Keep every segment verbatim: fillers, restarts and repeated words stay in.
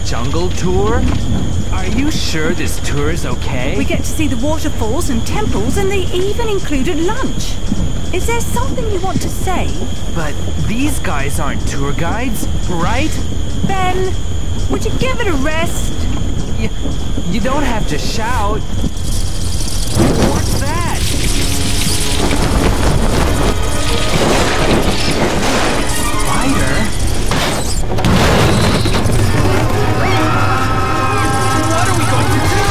jungle tour? Are you sure this tour is okay? We get to see the waterfalls and temples, and they even included lunch. Is there something you want to say? But these guys aren't tour guides, right? Ben, would you give it a rest? You, you don't have to shout. What's that? Spider? What are we going to do?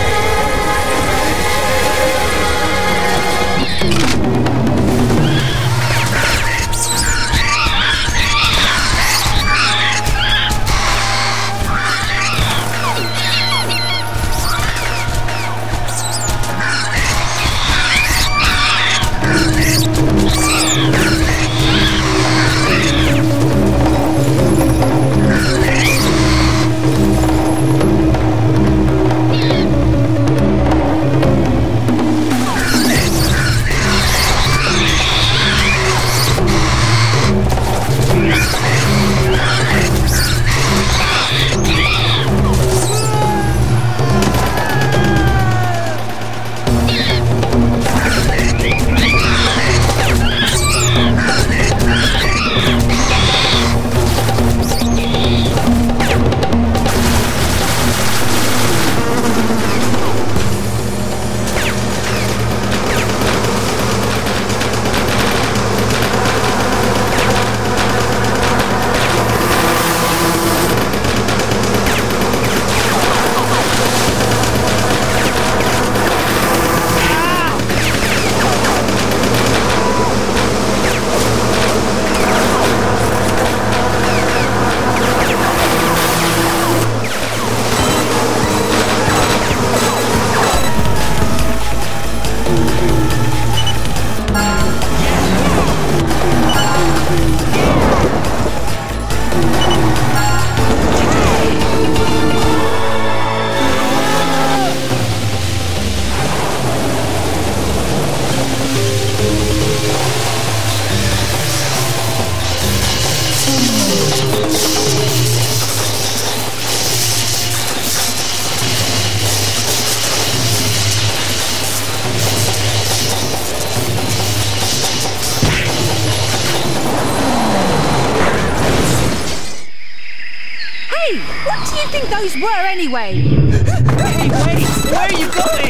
What do you think those were anyway? Hey, wait! Where are you going?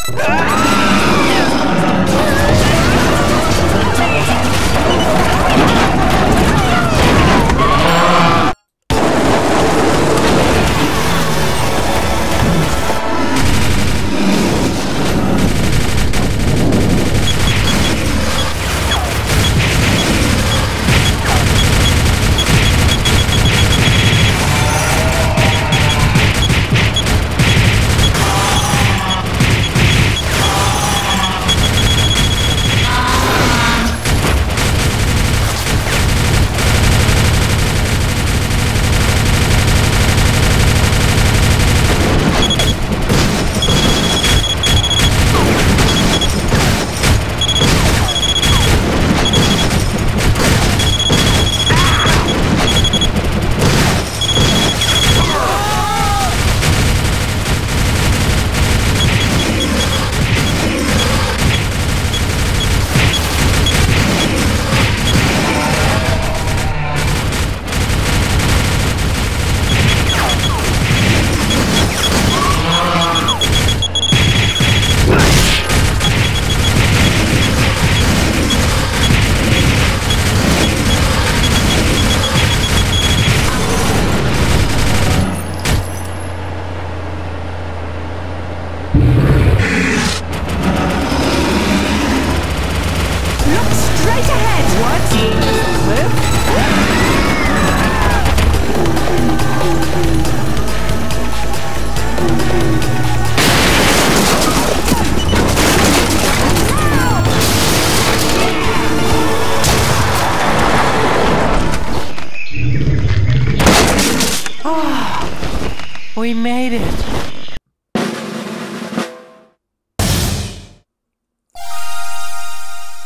We made it!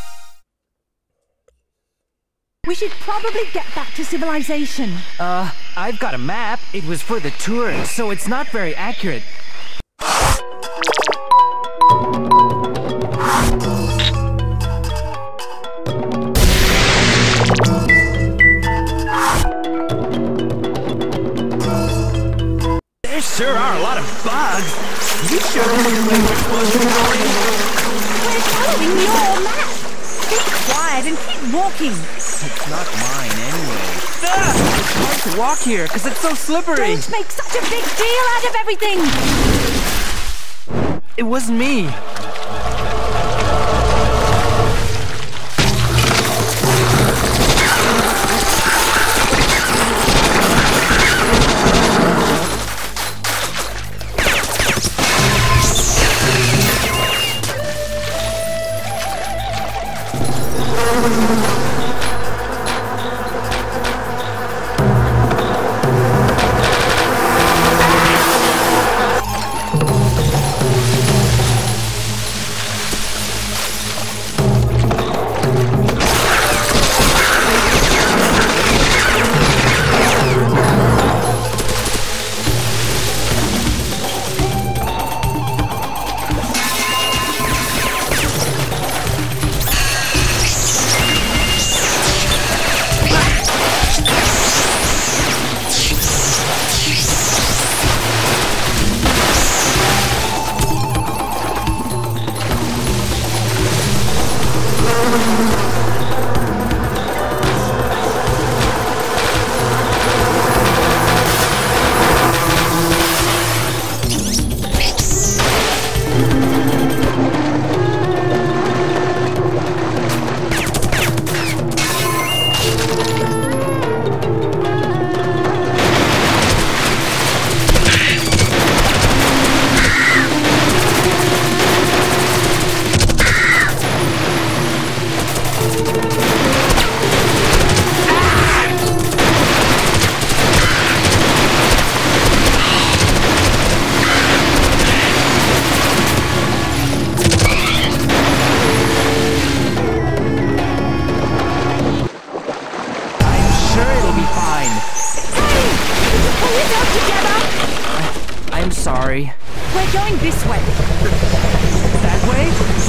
We should probably get back to civilization. Uh, I've got a map. It was for the tour, so it's not very accurate. There sure are a lot of bugs. You sure this is where we're supposed to be going? We're following your map. Be quiet and keep walking. It's not mine anyway. Ugh! It's hard to walk here because it's so slippery. Don't make such a big deal out of everything. It wasn't me. I'm sorry. We're going this way. That way?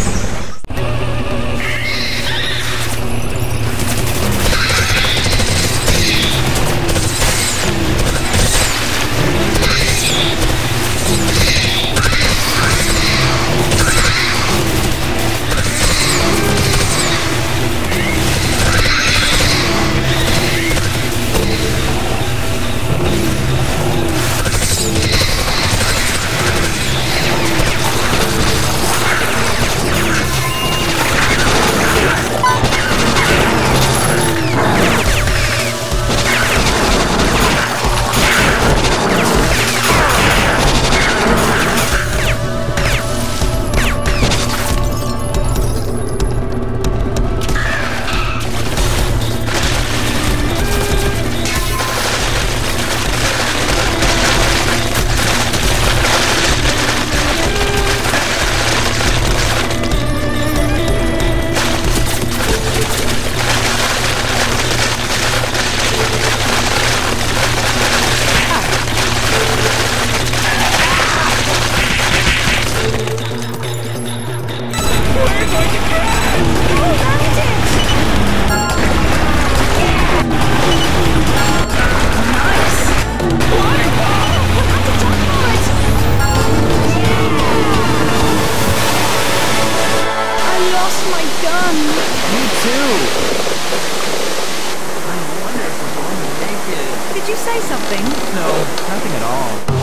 Did you say something? No, nothing at all.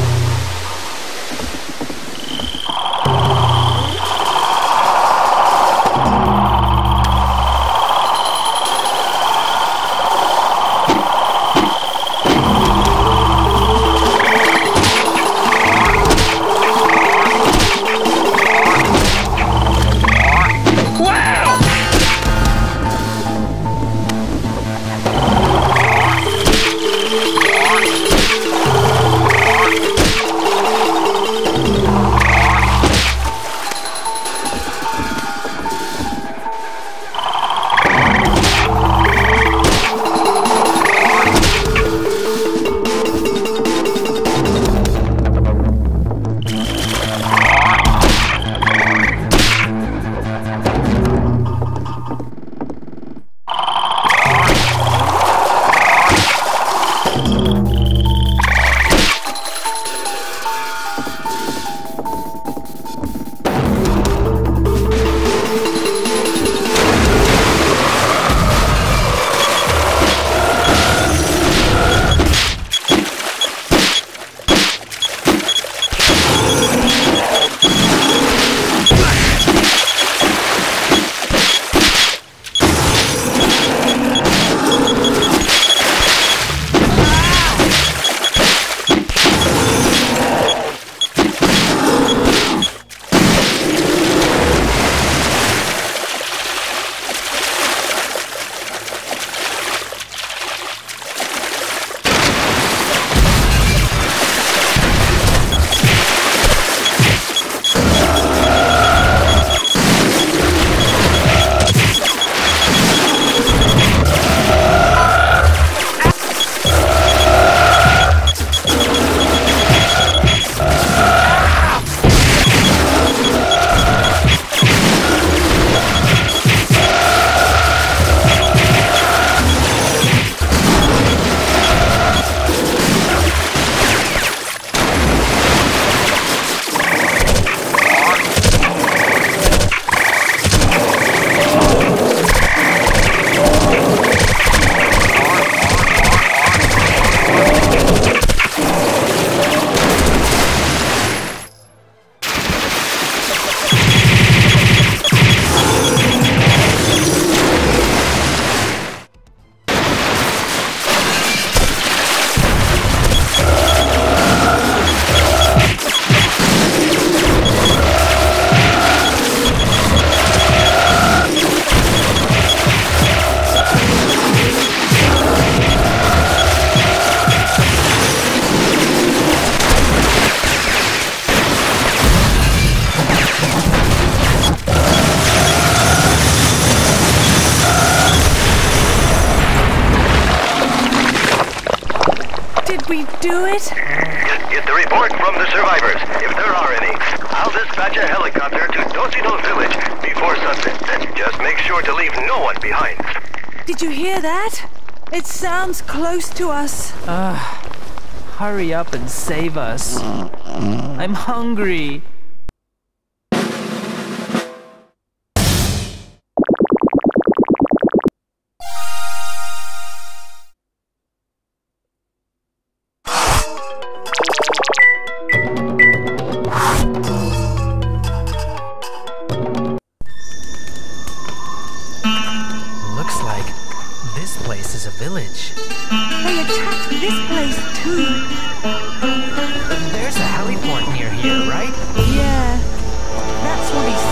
do it? Get, get the report from the survivors, if there are any. I'll dispatch a helicopter to Dosito Village before sunset. Just make sure to leave no one behind. Did you hear that? It sounds close to us. Uh, hurry up and save us. I'm hungry. Looks like this place is a village. They attacked this place too. There's a heliport near here, right? Yeah, that's what he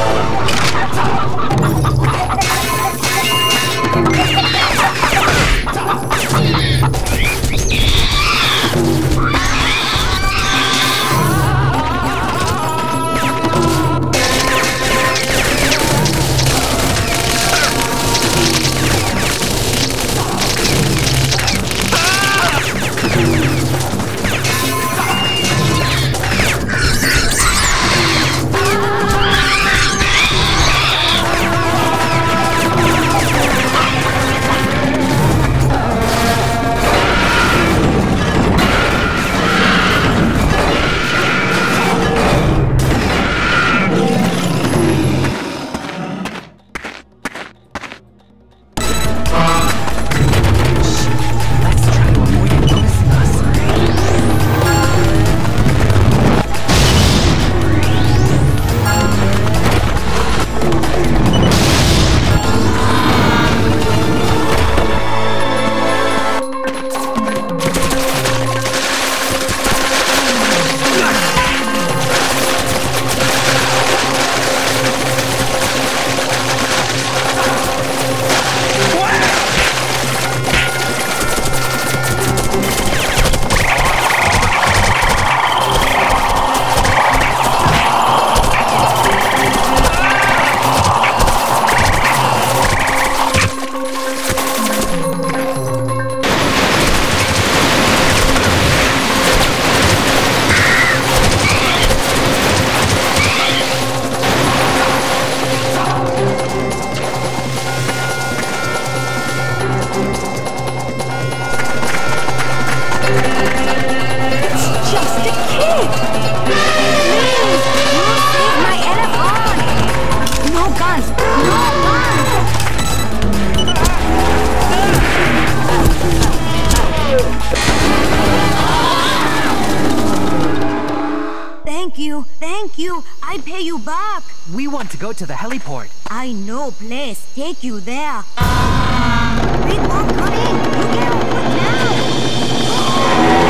Thank you. I pay you back. We want to go to the heliport. I know place. Take you there. Big one coming. You get on foot now.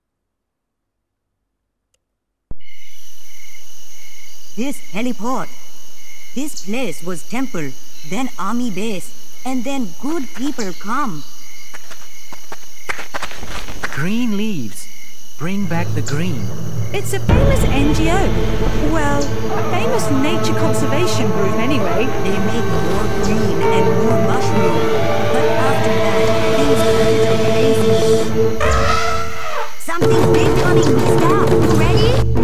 This heliport This place was temple, then army base, and then good people come. Green leaves. Bring back the green. It's a famous N G O. Well, a famous nature conservation group anyway. They make more green and more mushroom. But after that, things get a little crazy. Something's big coming, Mister. You ready?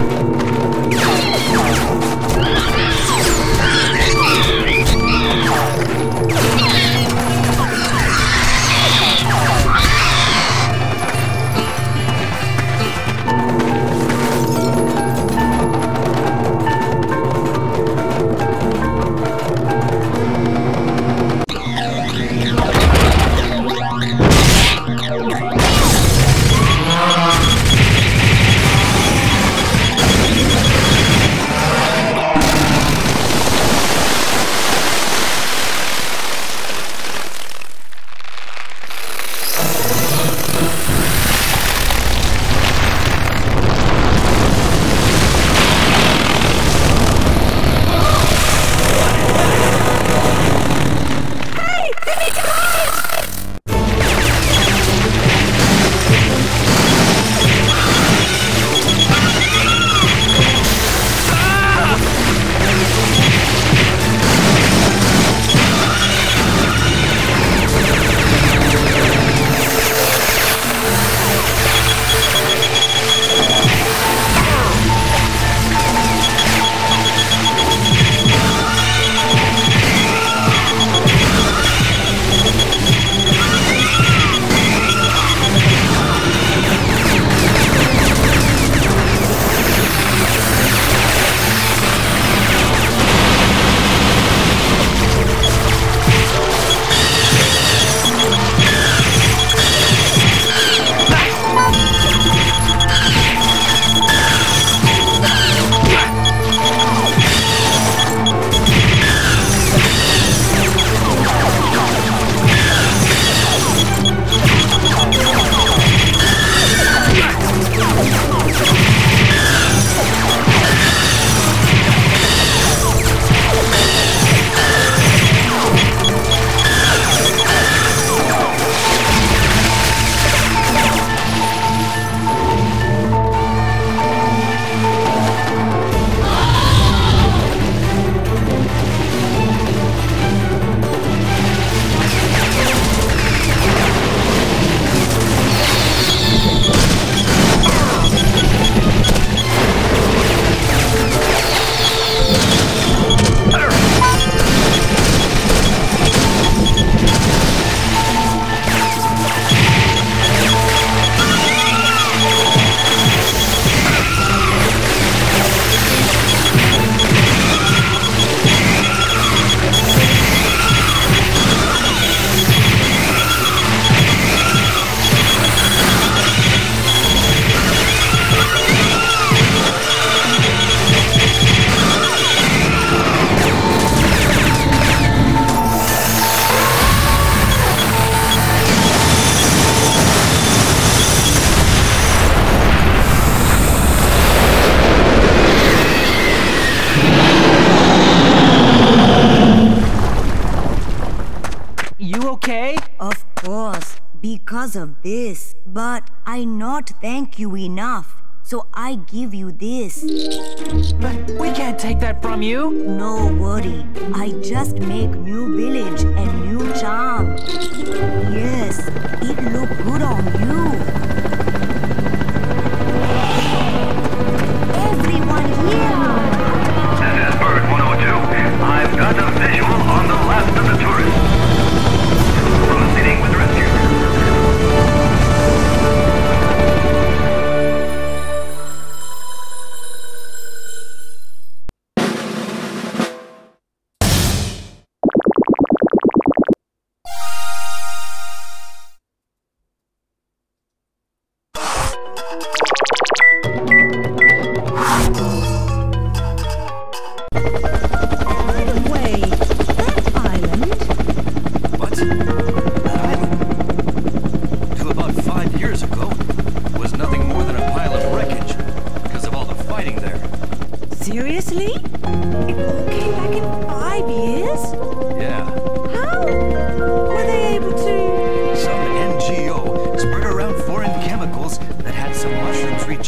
Because of this, but I not thank you enough, so I give you this. But we can't take that from you. No worry, I just make new village and new charm. Yes, it look good on you. Everyone here! This is Bird one oh two. I've got a visual on the last of the tourists. Proceeding with rescue.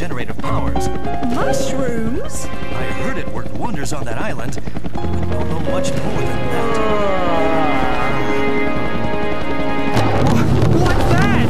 regenerative powers. Mushrooms? I heard it worked wonders on that island, but don't know much more than that. What's that?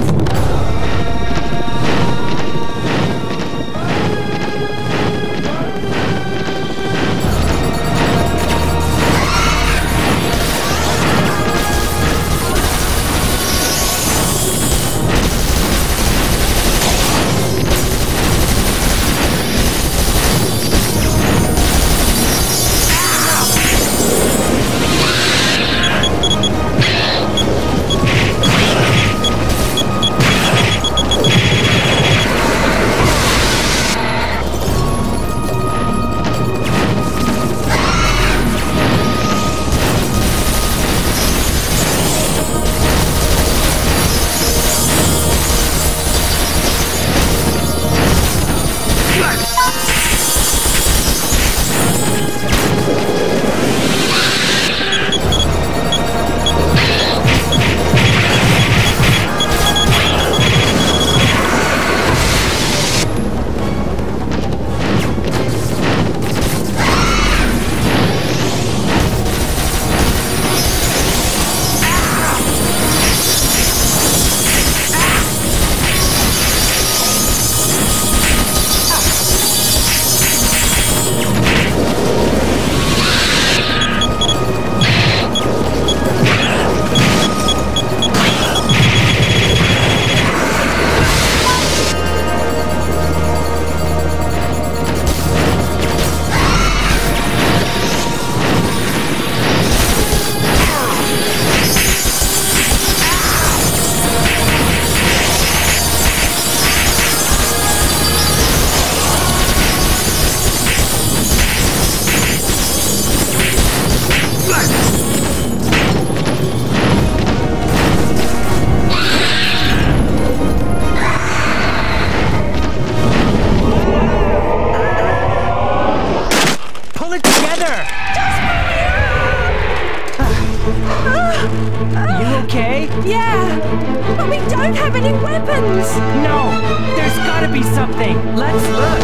Yeah, but we don't have any weapons! No! There's gotta be something! Let's look!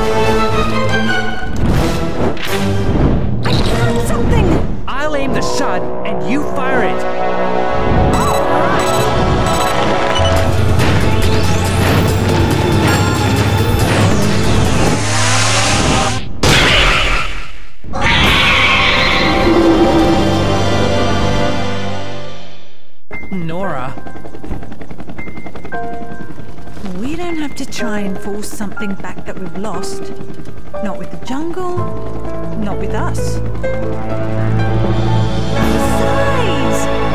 I found something! I'll aim the shot and you fire it! Nora. We don't have to try and force something back that we've lost. Not with the jungle, not with us. Besides,